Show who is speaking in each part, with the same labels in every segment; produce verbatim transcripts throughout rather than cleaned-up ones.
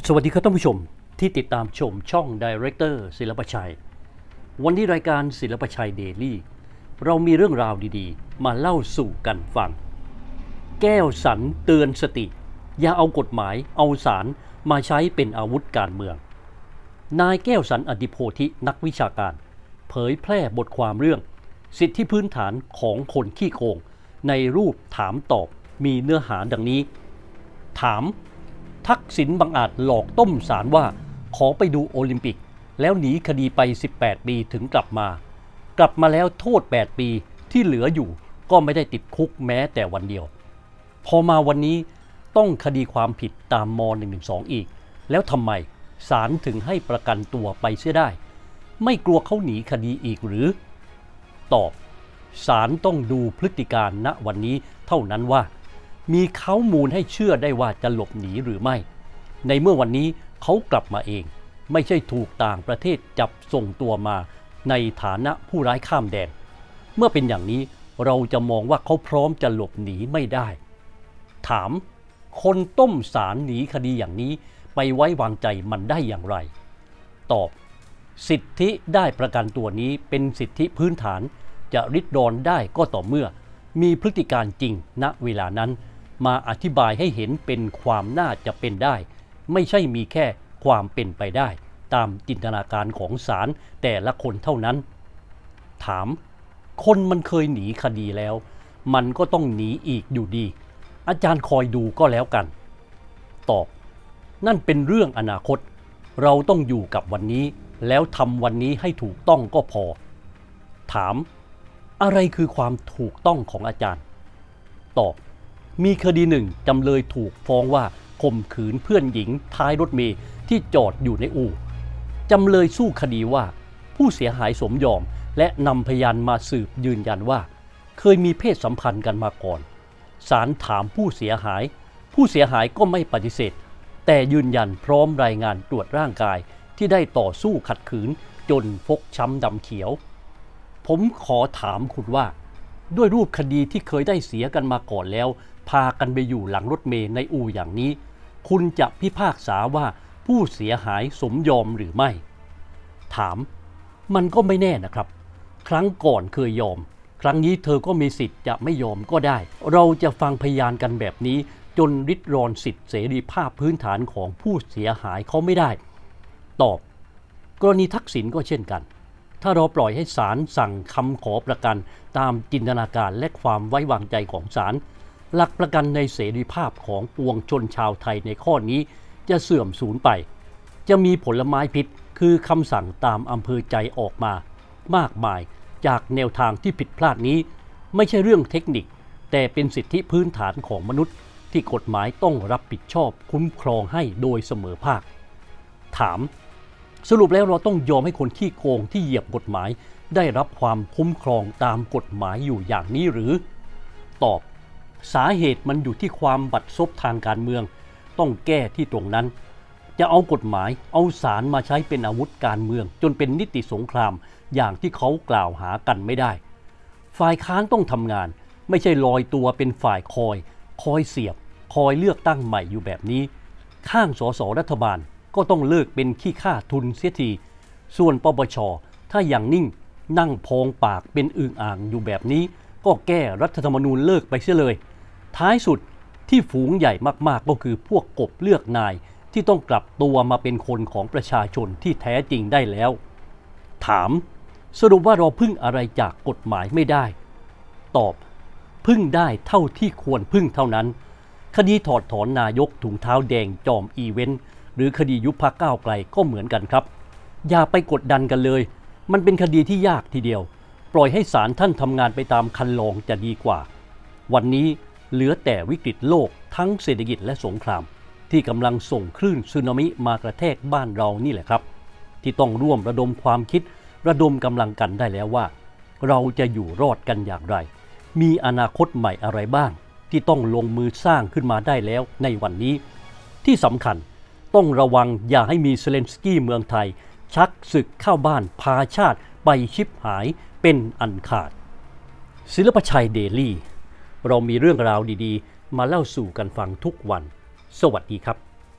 Speaker 1: สวัสดีครับท่านผู้ชมที่ติดตามชมช่องดีเรคเตอร์ศิลปชัยวันนี้รายการศิลปชัยเดลี่เรามีเรื่องราวดีๆมาเล่าสู่กันฟังแก้วสันเตือนสติอย่าเอากฎหมายเอาศาลมาใช้เป็นอาวุธการเมืองนายแก้วสันอดิโพธินักวิชาการเผยแพร่บทความเรื่องสิทธิพื้นฐานของคนขี้โกงในรูปถามตอบมีเนื้อหาดังนี้ถามทักษิณบังอาจหลอกต้มศาลว่าขอไปดูโอลิมปิกแล้วหนีคดีไปสิบแปดปีถึงกลับมากลับมาแล้วโทษแปดปีที่เหลืออยู่ก็ไม่ได้ติดคุกแม้แต่วันเดียวพอมาวันนี้ต้องคดีความผิดตามม หนึ่งหนึ่งสองอีกแล้วทำไมศาลถึงให้ประกันตัวไปเสียได้ไม่กลัวเขาหนีคดีอีกหรือตอบศาลต้องดูพฤติการณวันนี้เท่านั้นว่ามีข้อมูลให้เชื่อได้ว่าจะหลบหนีหรือไม่ในเมื่อวันนี้เขากลับมาเองไม่ใช่ถูกต่างประเทศจับส่งตัวมาในฐานะผู้ร้ายข้ามแดนเมื่อเป็นอย่างนี้เราจะมองว่าเขาพร้อมจะหลบหนีไม่ได้ถามคนต้มศาลหนีคดีอย่างนี้ไปไว้วางใจมันได้อย่างไรตอบสิทธิได้ประกันตัวนี้เป็นสิทธิพื้นฐานจะริดรอนได้ก็ต่อเมื่อมีพฤติการจริงณเวลานั้นมาอธิบายให้เห็นเป็นความน่าจะเป็นได้ไม่ใช่มีแค่ความเป็นไปได้ตามจินตนาการของศาลแต่ละคนเท่านั้นถามคนมันเคยหนีคดีแล้วมันก็ต้องหนีอีกอยู่ดีอาจารย์คอยดูก็แล้วกันตอบนั่นเป็นเรื่องอนาคตเราต้องอยู่กับวันนี้แล้วทำวันนี้ให้ถูกต้องก็พอถามอะไรคือความถูกต้องของอาจารย์ตอบมีคดีหนึ่งจำเลยถูกฟ้องว่าข่มขืนเพื่อนหญิงท้ายรถเมล์ที่จอดอยู่ในอู่จำเลยสู้คดีว่าผู้เสียหายสมยอมและนำพยานมาสืบยืนยันว่าเคยมีเพศสัมพันธ์กันมาก่อนศาลถามผู้เสียหายผู้เสียหายก็ไม่ปฏิเสธแต่ยืนยันพร้อมรายงานตรวจร่างกายที่ได้ต่อสู้ขัดขืนจนฟกช้ำดำเขียวผมขอถามคุณว่าด้วยรูปคดีที่เคยได้เสียกันมาก่อนแล้วพากันไปอยู่หลังรถเมล์ในอู่อย่างนี้คุณจะพิพากษาว่าผู้เสียหายสมยอมหรือไม่ถามมันก็ไม่แน่นะครับครั้งก่อนเคยยอมครั้งนี้เธอก็มีสิทธิ์จะไม่ยอมก็ได้เราจะฟังพยานกันแบบนี้จนริดรอนสิทธิเสรีภาพพื้นฐานของผู้เสียหายเขาไม่ได้ตอบกรณีทักษิณก็เช่นกันถ้าเราปล่อยให้ศาลสั่งคำขอประกันตามจินตนาการและความไว้วางใจของศาลหลักประกันในเสรีภาพของปวงชนชาวไทยในข้อนี้จะเสื่อมสูญไปจะมีผลไม้พิษคือคำสั่งตามอำเภอใจออกมามากมายจากแนวทางที่ผิดพลาดนี้ไม่ใช่เรื่องเทคนิคแต่เป็นสิทธิพื้นฐานของมนุษย์ที่กฎหมายต้องรับผิดชอบคุ้มครองให้โดยเสมอภาคถามสรุปแล้วเราต้องยอมให้คนขี้โกงที่เหยียบกฎหมายได้รับความคุ้มครองตามกฎหมายอยู่อย่างนี้หรือตอบสาเหตุมันอยู่ที่ความบัดซบทางการเมืองต้องแก้ที่ตรงนั้นจะเอากฎหมายเอาศาลมาใช้เป็นอาวุธการเมืองจนเป็นนิติสงครามอย่างที่เขากล่าวหากันไม่ได้ฝ่ายค้านต้องทำงานไม่ใช่ลอยตัวเป็นฝ่ายคอยคอยเสียบคอยเลือกตั้งใหม่อยู่แบบนี้ข้างสสรัฐบาลก็ต้องเลิกเป็นขี้ข้าทุนเสียทีส่วนปปชถ้าอย่างนิ่งนั่งพองปากเป็นอึ่งอ่างอยู่แบบนี้ก็แก้รัฐธรรมนูญเลิกไปเสียเลยท้ายสุดที่ฝูงใหญ่มากๆก็คือพวกกบเลือกนายที่ต้องกลับตัวมาเป็นคนของประชาชนที่แท้จริงได้แล้วถามสรุปว่าเราพึ่งอะไรจากกฎหมายไม่ได้ตอบพึ่งได้เท่าที่ควรพึ่งเท่านั้นคดีถอดถอนนายกถุงเท้าแดงจอมอีเวนต์หรือคดียุบพรรคก้าวไกลก็เหมือนกันครับอย่าไปกดดันกันเลยมันเป็นคดีที่ยากทีเดียวปล่อยให้ศาลท่านทำงานไปตามคันลองจะดีกว่าวันนี้เหลือแต่วิกฤตโลกทั้งเศรษฐกิจและสงครามที่กำลังส่งคลื่นสึนามิมากระแทกบ้านเรานี่แหละครับที่ต้องร่วมระดมความคิดระดมกำลังกันได้แล้วว่าเราจะอยู่รอดกันอย่างไรมีอนาคตใหม่อะไรบ้างที่ต้องลงมือสร้างขึ้นมาได้แล้วในวันนี้ที่สำคัญต้องระวังอย่าให้มีเซเลนสกี้เมืองไทยชักศึกเข้าบ้านพาชาติไปชิบหายเป็นอันขาดศิลปชัยเดลี่เรามีเรื่องราวดีๆมาเล่าสู่กันฟังทุกวันสวัสดีครับ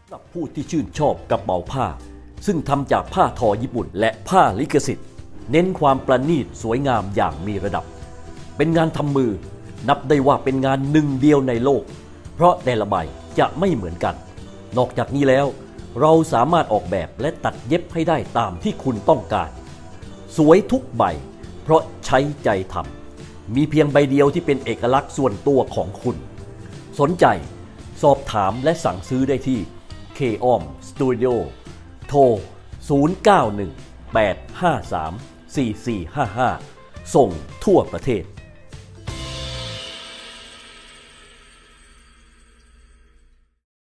Speaker 2: สำหรับผู้ที่ชื่นชอบกระเป๋าผ้าซึ่งทำจากผ้าทอญี่ปุ่นและผ้าลิขสิทธิ์เน้นความประณีตสวยงามอย่างมีระดับเป็นงานทำมือนับได้ว่าเป็นงานหนึ่งเดียวในโลกเพราะแต่ละใบจะไม่เหมือนกันนอกจากนี้แล้วเราสามารถออกแบบและตัดเย็บให้ได้ตามที่คุณต้องการสวยทุกใบเพราะใช้ใจทำมีเพียงใบเดียวที่เป็นเอกลักษณ์ส่วนตัวของคุณสนใจสอบถามและสั่งซื้อได้ที่ เค ออม Studio โทร ศูนย์ เก้า หนึ่ง แปด ห้า สาม สี่ สี่ ห้า ห้า ส่งทั่วประเทศ